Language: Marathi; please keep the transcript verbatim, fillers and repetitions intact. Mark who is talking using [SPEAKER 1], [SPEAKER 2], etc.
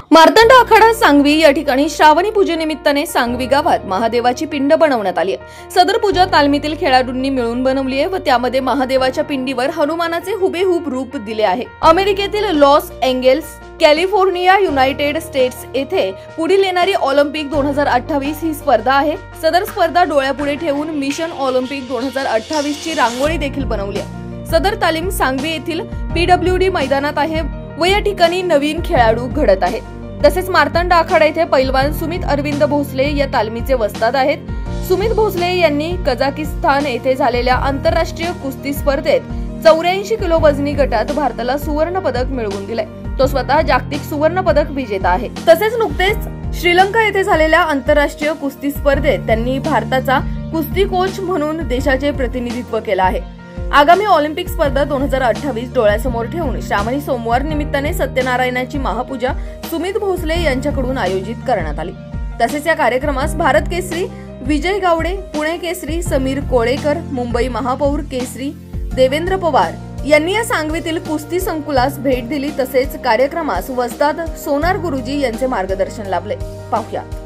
[SPEAKER 1] मार्तंड आखाडा सांगवी या ठिकाणी श्रावणी पूजेनिमित्ताने सांगवी गावात महादेवाची पिंड बनवण्यात आली आहे। सदर पूजा तालमीतील खेळाडूंनी मिळून बनवली आहे व त्यामध्ये महादेवाच्या पिंडीवर हनुमानाचे हुबेहूब रूप दिले आहे। अमेरिकेतील Los Angeles, California, United States येथे पुढील येणारी ऑलिम्पिक दोन हजार अठ्ठावीस ही स्पर्धा आहे। सदर स्पर्धा डोळ्यापुढे ठेवून मिशन ऑलिम्पिक दोन हजार अठ्ठावीस ची रांगोळी देखील बनवली आहे। सदर तालीम सांगवी येथील पीडब्ल्यूडी मैदानात आहे व या ठिकाणी नवीन खेळाडू घडत आहेत। तसेच मार्तंड आखाडा येथे पैलवान सुमित अरविंद भोसले या तालमीचे वस्ताद आहेत। सुमित भोसले यांनी कझाकिस्तान येथे झालेल्या आंतरराष्ट्रीय कुस्ती स्पर्धेत चौऱ्याऐंशी किलो वजनी गटात भारताला सुवर्ण पदक मिळवून दिले। तो स्वतः जागतिक सुवर्ण पदक विजेता आहे। तसेच नुकतेच श्रीलंका येथे झालेल्या आंतरराष्ट्रीय कुस्ती स्पर्धेत त्यांनी भारताचा कुस्ती कोच म्हणून देशाचे प्रतिनिधित्व केले आहे। आगामी ऑलिम्पिक स्पर्धा दोन हजार अठ्ठावीस डोळ्यासमोर ठेवून श्रावणी सोमवार निमित्ताने सत्यनारायणाची महापूजा सुमित भोसले यांच्याकडून आयोजित करण्यात आली। तसेच या कार्यक्रमास भारत केसरी विजय गावडे, पुणे केसरी समीर कोळेकर, मुंबई महापौर केसरी देवेंद्र पवार यांनी या सांगवीतील कुस्ती संकुलास भेट दिली। तसेच कार्यक्रमास वस्ताद सोनार गुरुजी यांचे मार्गदर्शन लाभले। पाहूया।